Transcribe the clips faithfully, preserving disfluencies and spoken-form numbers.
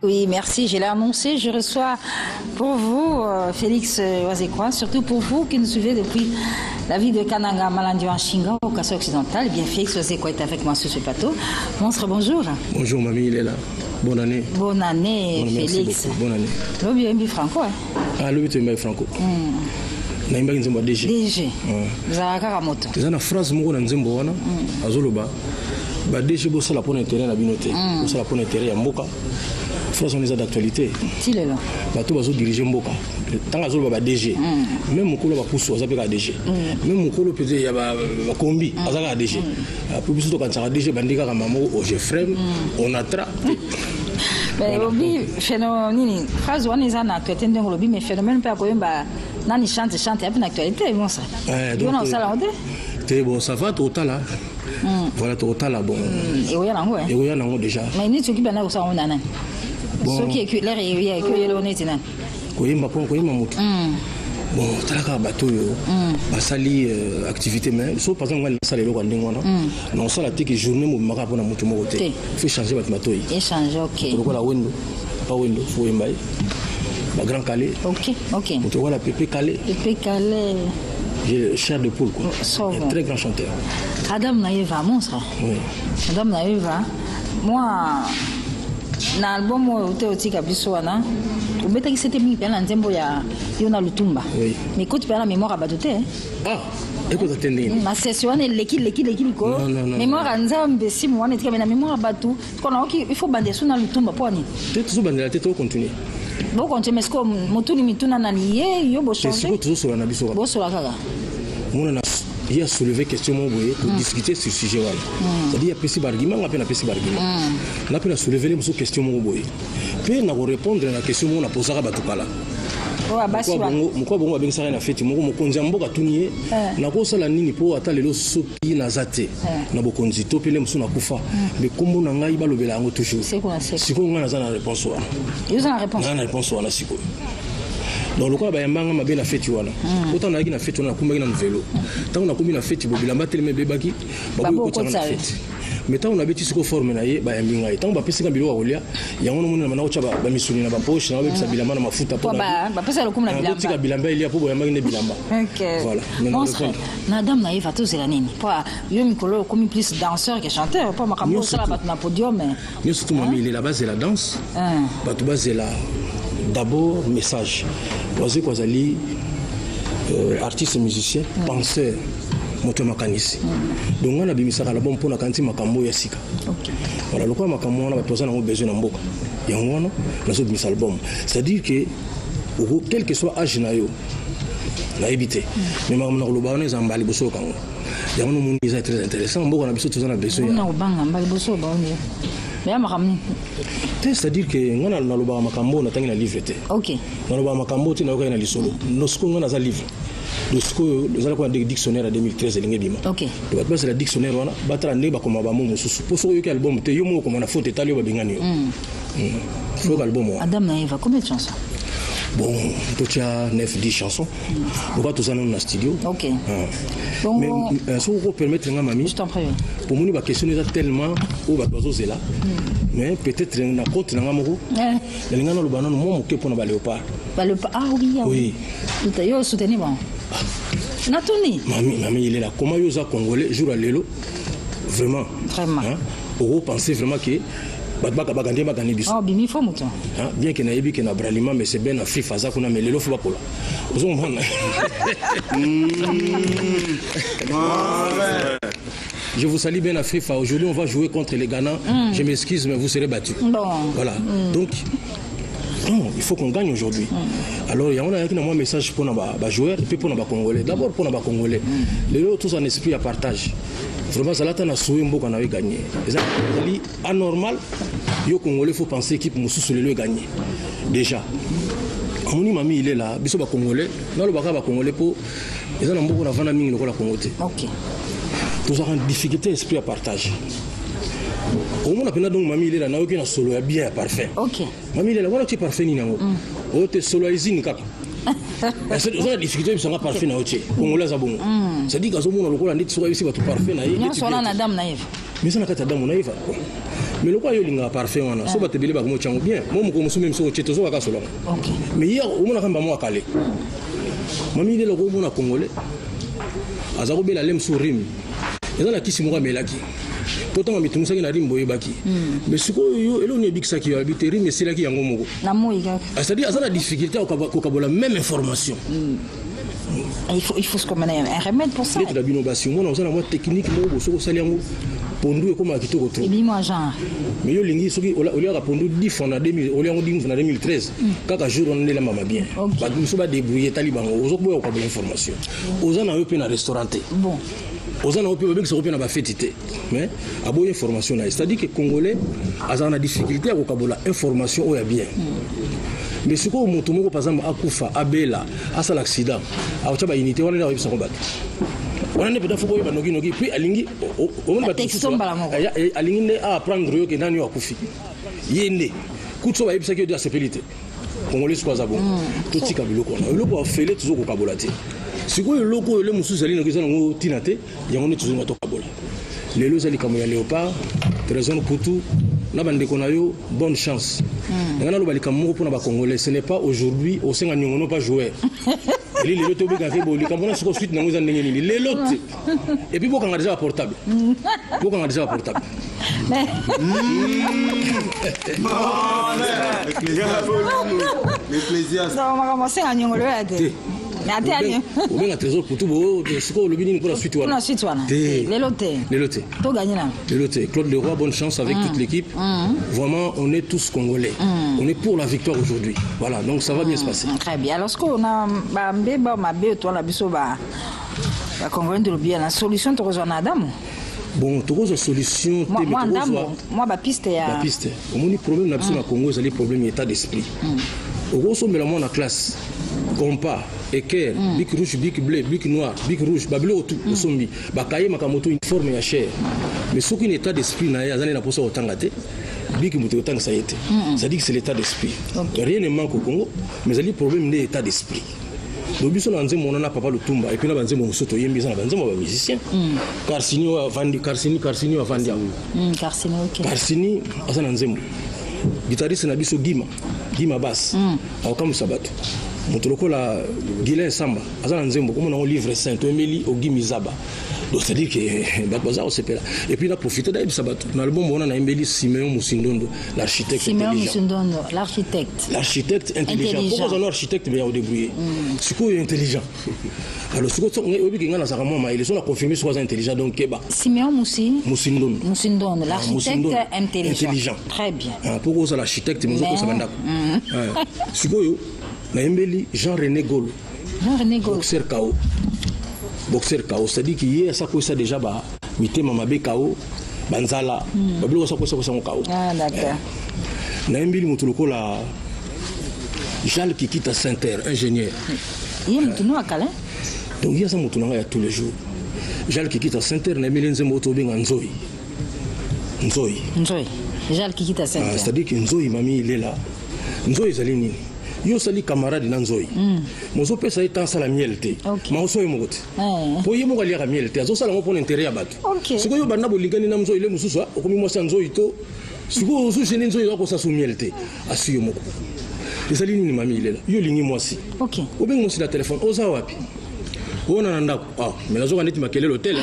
Oui, merci. Je l'ai annoncé. Je reçois pour vous, euh, Félix Oazekwa, surtout pour vous qui nous suivez depuis la ville de Kananga, Malandi, en Shinga, au Kassai occidental. Eh bien, Félix Oazekwa est avec moi sur ce plateau. Monstre, bonjour. Bonjour, mamie, il est là. Bonne année. Bonne année, Bonne Félix. Bonne année. L'objet est franco, hein? Ah, l'objet est franco. Naimba nzembo D G. D G. Zaka moto. C'est une phrase moko na nzembo wana. Azoloba. Ba D G bossa la pona intérêt na binoté. Bossa la pona intérêt ya mboka. Phrase on est d'actualité. Si le là. Ba to bazo diriger mboka. Tant azoloba ba D G. Même mokolo ba pousso azape ka D G. Même mokolo peut ya ba kombi azaka D G. Pour biso to kan sa D G bandika ka mamo au Jefrem on attrape. Mais lobi phénomène phrase on est en actualité ndenge lobi mais phénomène peut akoyemba nani chante chante y a une actualité bon ça. Donc bon ça va total là. Voilà total là bon. Et oui nango hein. Et oui nango déjà. Mais ni tsoki bana ko sa on nana. Ce qui est l'air et oui que yelo neti nan. Ko yimba pon ko yimba mutu. Bon talaka bateau yo. Ba sali activité mais so par exemple on sali lo ko ndingo na. Non ça la tiki journée mo maka pona mutu mo côté. Faut changer bateau bateau. Échanger OK. Ko la wendo. Pas wendo faut yimba. La Grand Calais. Ok, ok. On te voit la Pépé Calais. Pépé Calais. J'ai chair de poule, quoi. So un très grand chanteur. Adam Naïva, monstre. Oui. Adam Naïva, moi, dans l'album où tu es au Kabisouana, tu me dis que c'était mis pendant un tempo, il y a Lutumba. Oui. Mais quand tu parles la mémoire à Badoté. Ah, écoute, attendez. Ma session est l'équipe, l'équipe, l'équipe, quoi. Non, non, non. Mémoire à Nzambe, si moi, on est la mémoire à Batou. Il faut bander sur Lutumba pour aller. Tu es toujours bandé la tête, on continue. Bon, quand tu me dis que Motuni Mituna Naniye, yo bo changer. C'est quoi toujours sur la nabiso? Bo sur la kaka. Mon il a soulevé question mon boye pour discuter sur ce sujet là. C'est-à-dire il y a petit argument, on a peine petit argument. On a peine soulever les questions mon boye. Puis on a répondre à la question on a posé à Batukala. Pourquoi bon avec ça na fête mon mokonzi mboka tunier na ko sala nini po ata lelo soki na zate na bokonzi to pele msuna kufa mais kombo na ngai balobela ngo toujours siko ngana za na réponse wana yo za na réponse na réponse wana siko donc le quoi ba yambanga mabe na fête wana autant na na fête wana kumba na vélo tant na kumbi na fête bo bilamba teleme bebaki ba ko ko na fête mais tant on a bêti siko forme na ye ba yambinga tant ba pesi ka bilo wa olia yango no mona na chaba ba misuni na ba poche na ba bisa bilamba na mafuta po ba ba pesa lokumu na bilamba tika bilamba ili apo boyamba ne bilamba OK voilà madame Naïva to c'est nini pas yo mikolo comme plus danseur que chanteur pas makambo sala bat na podium mais mais surtout mami il est la base de la danse ba to base la d'abord message oser quoi ali artiste musicien penseur moto makanisi donc on a bimisa la bombe pour na kanti makambo ya sika OK voilà le quoi makambo on a besoin na besoin na mboka ya ngona na so bimisa album c'est-à-dire que quel que soit âge na yo na éviter mais makambo na loba on ezamba liboso kango ya ngono monde est très intéressant mboka na biso tous na besoin na obanga mbali boso ba on mais makamni c'est-à-dire que ngona na loba makambo na tangi na livre te OK na loba makambo ti na ko na lisolo no sko ngona za livre le sco les ala ko de dictionnaire à deux mille treize lingi bima OK to ba pesa la dictionnaire wana batra ne ba koma ba mo mususu po so yo album te yo mo ko na faute tali ba bingani yo mm faut album Adam Naïva combien de chansons? Bon, tu as neuf dix chansons. On va tous en un studio. OK. Bon, mais si vous permettez à mamie, je t'en prie. Pour moi, la question est tellement au bas de là. Mais peut-être na côte na ngamoko. Le ngana lo banana mo mo ke pona ba léopard. Ba le ah oui. Oui. Tout à yo soutenir bon. Na toni. Mamie, mamie il est là. Comment yo za congolais jour à lelo? Vraiment. Vraiment. Vous pensez vraiment que Batbaka bagandi bagandi biso. Oh bimi fo muto. Hein bien que na yebi que na bralima mais c'est bien na free faza kuna mais lelo fo bakola. Ozo mona. Je vous salue bien Afrifa. Aujourd'hui on va jouer contre les Ghana. Mm. Je m'excuse mais vous serez battus. Bon. Voilà. Mm. Donc non, il faut qu'on gagne aujourd'hui. Mm. Alors il y a un message pour nos joueurs et puis pour nos Congolais. D'abord pour nos Congolais. Mm. Les autres tous en esprit à partage. Vraiment ça là t'as souhaité un beau qu'on avait gagné. C'est anormal. Yo Congolais faut penser équipe Moussou sur le gagner. Déjà. Amoni mami il est là, biso ba Congolais. Non le baka ba Congolais pour ils ont un beau qu'on a vana mingi le Congo. OK. Tous en difficulté esprit à partage. Au moins appena donc mami il est là na aucun solo bien parfait. OK. Mami il est là voilà tu parfait ni nango. O te solo izini kaka. C'est une difficulté qui est parfait na oche. Congolais za bongo. C'est dit que zo mona lokola nditi so ici ba tout parfait na ye. Non so na dame naïve. mais ça n'a qu'à t'aider mon aïe. Mais le quoi, il y a un parfait, on a souvent te belé bagmo tchango bien. Moi, je me suis même sur le chéto, so akasolong. Mais hier, au moins, on a pas moi à Calais. Mami, il est le gros mon à Congolais. Azaro bela lem sur rim. Et dans la kisi moi melaki. Pourtant, on a tout ça qui n'a rim boye baki. Mais ce qu'on y a, on est big ça qui a habité rim, mais c'est là qui y a un gomo. La mouille. C'est-à-dire, ça la difficulté au Kabo la même information. Il faut, il faut se commander un remède pour ça. Il y a une innovation. Moi, on a une technique, on a une pondu comme akito ko trop. Dis-moi genre. Mais yo lingi soki au lieu de pondu dix fois en deux mille, au lieu de dix en deux mille treize, kaka jour on est là mama bien. Ba muso ba débrouiller taliban ozo boya ko information. Oza na yo pe na restaurant. Bon. Oza na yo pe ba se pe na ba fêtité. Mais aboye information na, c'est-à-dire que congolais a na difficulté à ko kabola information o ya bien. Mais ce qu'on montre par exemple à Koufa, à Bela, à ça l'accident, à Ochaba unité, on est là où ils sont combattus. On est peut-être fou, nogi nogi, puis Alingi, on va Alingi à apprendre que Nani a Koufi. Yende, Koutso va y avoir de la sécurité. Congolais soit à bon. Tout ce qu'il y a le qu'on a. Le qu'on a fait, toujours au Kabolati. Ce qu'on a le loco, le moussou Zalino qui sont au Tinate, il y a on est toujours au Kabola. Les lots Zali comme il y a Léopard, Trésor Poutou, la bande de Konayo, bonne chance. Ce n'est pas aujourd'hui au sein de nous n'avons pas joué. Les lots sont bien faits, les Camerounais sont suite dans les lots. Et puis pourquoi on a déjà un portable? Pourquoi on a déjà un portable? Le plaisir. On va commencer à nous regarder. On a un trésor pour tout beau, ce qu'on le bénit pour la suite. Pour la suite, les lotés. Les lotés. Tout gagné là. Les lotés. Claude Leroy, bonne chance avec toute l'équipe. Vraiment, on est tous congolais. On est pour la victoire aujourd'hui. Voilà, donc ça va bien se passer. Très bien. Alors, ce qu'on a, bah, bah, ma belle, toi, la biso, bah, la congolais de bien. La solution, tu rejoins Adam. Bon, tu as une solution. Moi, moi, moi, ma piste est. La piste. Au moins, le problème, la biso, la Congo, c'est le problème d'état d'esprit. Au gros, on met la main en classe. Compas, équerre, bic rouge, bic bleu, bic noir, bic rouge, bleu tout, au sombi, bakaye makamoto uniforme et cher. Mais ce qui est l'état d'esprit, n'a pas pour ça autant gâté. Bic mouté autant que ça a été. Ça dit que c'est l'état d'esprit. Rien ne manque au Congo, mais il y a le problème de l'état d'esprit. Nous avons un papa le Tumba et puis nous avons un soto yembi ça nous avons un musicien. Carsini a vendu, Carsini, Carsini a vendu. Carsini, ok. Carsini, a ça nous avons. Guitariste na biso Gima, Gima basse. Au Kamu Sabat. Montoloko la Guilain Samba, Azan Nzembo, comme on a un livre saint, Emeli au Gimizaba. Donc c'est-à-dire que Bakbaza, on s'est là. Et puis on a profité d'Aïb Sabat. Dans l'album, on a Emeli Simeon Moussindondo, l'architecte intelligent. Simeon Moussindondo, l'architecte. L'architecte intelligent. Pourquoi on a un architecte bien au débrouillé? C'est quoi intelligent? Alors, ce qu'on a ils sont confirmés sur intelligent donc Keba. Simeon Moussi. Moussindondo. Moussindondo, l'architecte intelligent. Intelligent. Très bien. Pourquoi ça l'architecte? Mais ça va c'est quoi? Naembeli Jean-René Golo. Jean-René Golo. Boxer K O. Boxer K O. C'est-à-dire qu'il y a ça que ça déjà bah mité mamabe K O, banzala. Bablo ça que ça que ça K O. Ah d'accord. Naembeli mutuloko la Jal qui quitte à Saint-Terre, ingénieur. Il y a mutuno à Calais. Donc il y a ça mutuno à tous les jours. Jal qui quitte à Saint-Terre, Naembeli nzembo to benga Nzoi. Nzoi. Nzoi. Jal qui quitte à Saint-Terre. C'est-à-dire que Nzoi mami il est là. Nzoi zalini. Yo sali camarade nanzoi mozo pesa etan sala mielté ma oso yemogote po yemo gali ya mielté azo sala mo pour intérêt ya bato siko yo banda bolingani na nzoi le mususu okomi mo sa nzoi to siko ozo jeni nzoi ko sa su mielté asiyo moko ezali nini mami ilela yo lingi mwasi OK obengi mo si la téléphone oza wapi ona nanda ah mais nazo kaneti makele l'hôtel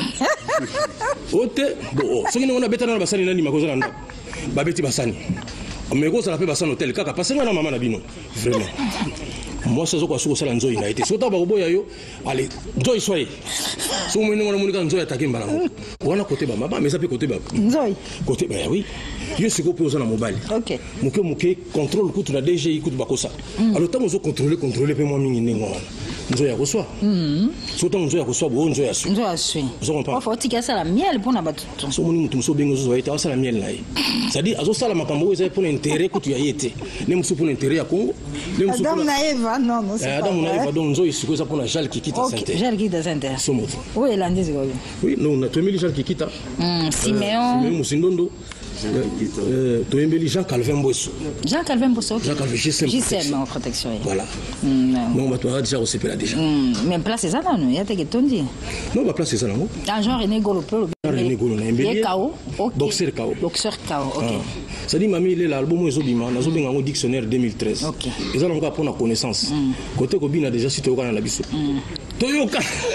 ote bo soki ngona betana na basani nani makoza nanda babeti basani mais quand ça l'appelle bassin hôtel kaka parce que na maman na bino vraiment moi ça zo kwa suko sala nzoi na été so ta ba boya yo allez nzoi soyez so mo ni ngona mo ni kan nzoi attaquer mbala wana côté ba maman mais ça peut côté ba nzoi côté ba oui yo siko poza na mobile OK muke muke contrôle kutu na D G kutu bakosa alors tant zo contrôler contrôler pe moi mingi ningo wana nzoi ya koswa so tant nzoi ya koswa bo nzoi ya su nzoi ya su on faut tika sala miel pour na batu so mo ni mutu so bengo zo ita sala miel na ye c'est dire azo sala makambo za pour intérêt kutu ya yete ne musu pour intérêt ya Congo ne musu Adam na Eva non non c'est pas Adam na Eva donc nzoi siko za pour na Jal qui quitte Saint-Terre Jal qui quitte Saint-Terre so moto oui la ndezi ko oui non na Emeli Jal qui quitte Simeon Simeon Moussindondo Euh, Jean Calvin Bosso. Jean Calvin Bosso. Jean Calvin J C M en protection. Voilà. Non, bah toi déjà on s'est là déjà. Mais place c'est ça non, il y a des qui t'ont dit. Non, bah place c'est ça non. Jean René Golo. René Golo, il y est K O. Okay. Boxeur K O. Boxeur K O, ok. Ah. Ça dit, mamie, il est l'album Ezobima, dans un dictionnaire deux mille treize. Ok. Et ça, on va prendre connaissance. Mm. Côté Kobi, a déjà cité au Canada. Toyoka.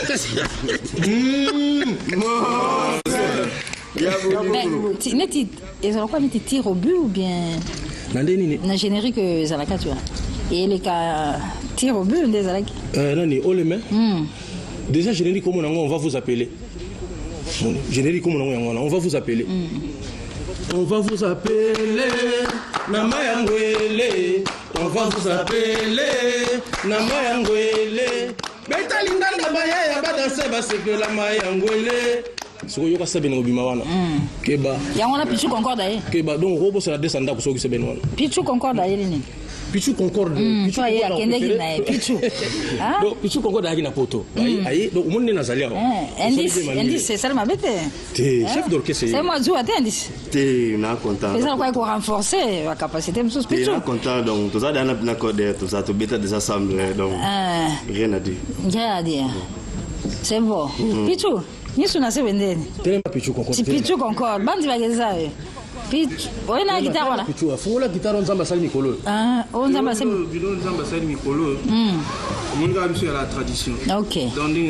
Mais ils ont quoi mis tir au but ou bien dans générique Zalaka tu vois. Et les cas tir au but des Zalaki. Euh nani on le met. Déjà générique comme on va vous appeler. Générique comme on va vous appeler. On va vous appeler Namayangwele. On va vous appeler Namayangwele. Betalinga ndabaya ya badanse baseke la Mayangwele. Soko yoka sebe no bima wana. Keba. Ya wana Pichu Concorde aye. Keba donc robo sera descendre ko soki sebe no wana. Pichu Concorde aye ni. Pichu Concorde. Pichu ya kende kina Pichu. Ah. Donc Pichu Concorde aye na poto. Aye donc monde na zalia. Indice, indice c'est ça ma bête. T'es chef d'orchestre. C'est moi joue indice. T'es na content. C'est ça quoi qu'on renforcer la capacité de Pichu. T'es content donc tout ça dans na code tout ça tout bêta des assemblées donc rien à dire. Rien à dire. C'est bon. Pichu. Ni suna se wendeni. Tellement Pichu Concorde. Si Pichu Concorde, bandi bageza. Pichu, oye na guitare wala. Pichu, afunga la guitare nzamba sali mikolo. Ah, on nzamba sali. Bidon nzamba sali mikolo. Hmm. Mon gars monsieur la tradition. OK. Dans une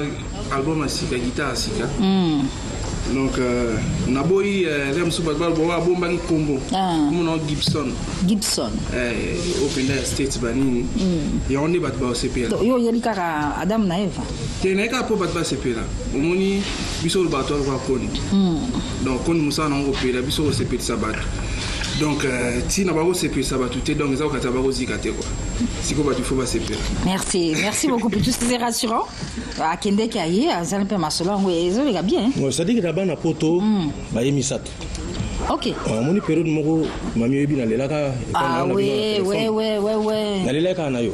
album asika guitare asika. Hmm. Donc euh naboyi rem subatbal bo wa bomba ni combo. Mon Gibson. Gibson. Eh open the States banini. Et on est bat ba O C P. Yo yeli kaka Adam na Eva. Tena ka po bat ba O C P là. Omoni biso le bateau va koni. Donc koni musa na ngopela biso O C P sabat. Donc si na ba O C P sabat tout est donc ça ka ba zikate quoi. Siko ba tu faut ba O C P. Merci, merci beaucoup pour tout c'est rassurant. A kende kaye azali pe masolo ngo ezo les bien. Ouais, ça dit que là-bas na poto ba yemisat. OK. Moni période moko mami yebi na lelaka. Ah ouais, ouais, ouais, ouais, ouais. Na lelaka na yo.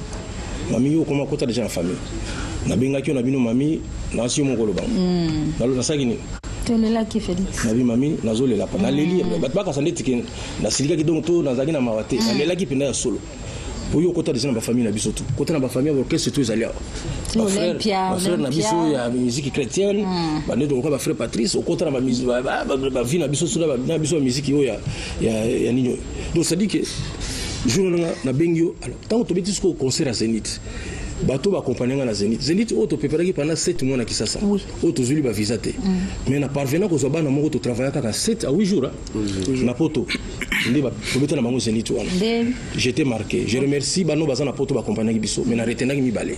Mami yo koma kota déjà en famille. Na benga ki na bino mami na si moko loba. Na lo na sagini. Telela ki Félix. Na bi mami na zo lela pa. Na leli bat ba ka sande tiken na silika ki donc to na zaki na mawate. Na lela ki penda solo. Pour yo kota déjà na ba famille na biso tout. Kota na ba famille orchestre tout ezali. Ma frère, ma frère na biso ya musique chrétienne. Ba ne donc ba frère Patrice au kota na ba musique ba ba vie na biso sula na biso musique yo ya ya ya nino. Donc ça dit que jour na bengio alors tant que to beti au concert à Zénith. Bateau va accompagner à la Zénith. Zénith auto préparé pendant sept mois na Kisasa. Auto zuli ba visiter. Mais na parvenant ko zoba na mo to travailler kaka sept à huit jours. Na poto. Ndi ba to beti na mango Zénith wana. J'étais marqué. Je remercie bano bazana poto ba accompagner biso. Mais na retenaki mi balé.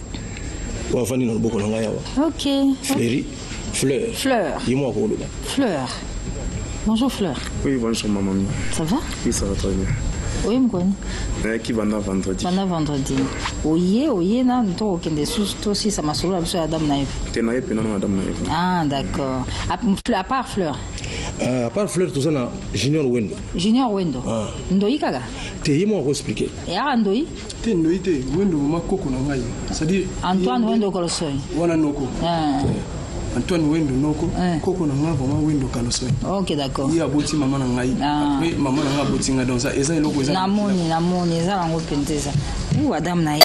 Wa fani na boko na ngaya wa. OK. Fleury. Fleur. Fleur. Dis-moi ko loba. Fleur. Bonjour Fleur. Oui, bonjour maman. Ça va? Oui, ça va très bien. Oui, Mkoni. Eh, qui va vendredi. Pendant vendredi. Oye, oye, na, toi, aucun des sous, toi aussi, ça m'a sauvé, monsieur Adam Naïf. T'es naïf, non, Adam Naïf. Ah, d'accord. À, à part Fleur. Euh, à part Fleur, tout ça, na Junior Wendo. Junior Wendo. Ah. Ndoi Kaga. T'es moi expliquer. Et à Ndoi? T'es Ndoi, t'es Wendo, ma coco, na ngai. C'est-à-dire. Antoine Wendo Kolosoi. Wana Noko. Ah. Antoine Wendo Noko, Koko na nga vraiment Wendo Kalosoi. OK, d'accord. Il y a boti maman na ngai. Mais maman na nga boti nga donc ça eza eloko eza. Namoni, namoni, eza lango penteza. Ou Adam na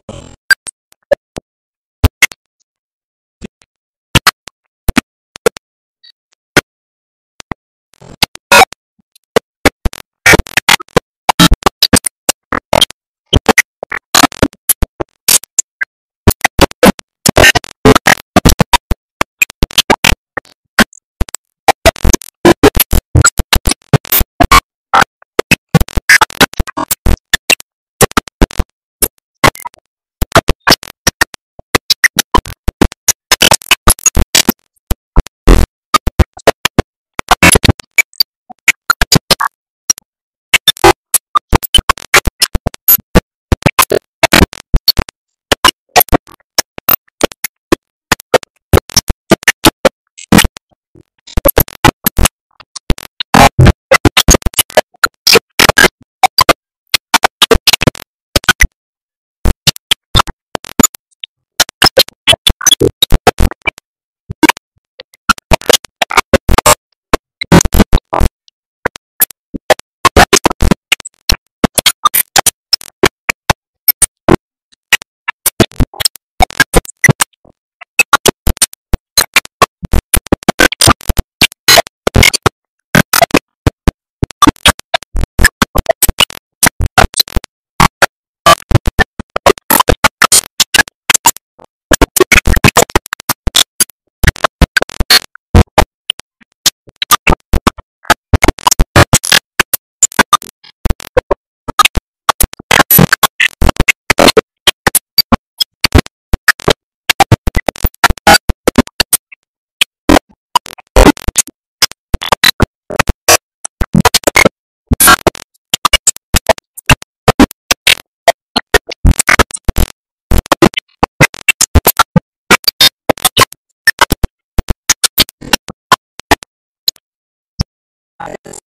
Yes.